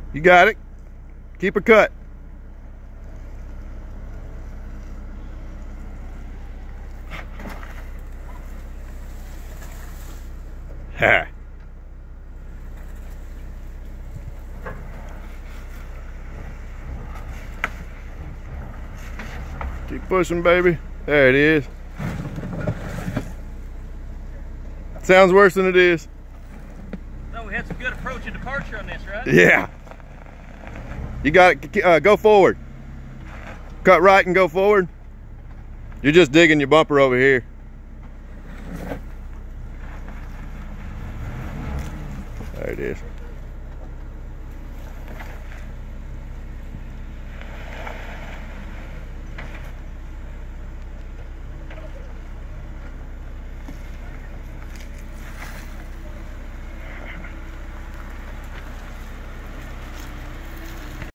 You got it. Keep her cut. Ha. Keep pushing, baby. There it is. Sounds worse than it is. No, we had some good approach and departure on this, right? Yeah. You got it. Go forward. Cut right and go forward. You're just digging your bumper over here. There it is.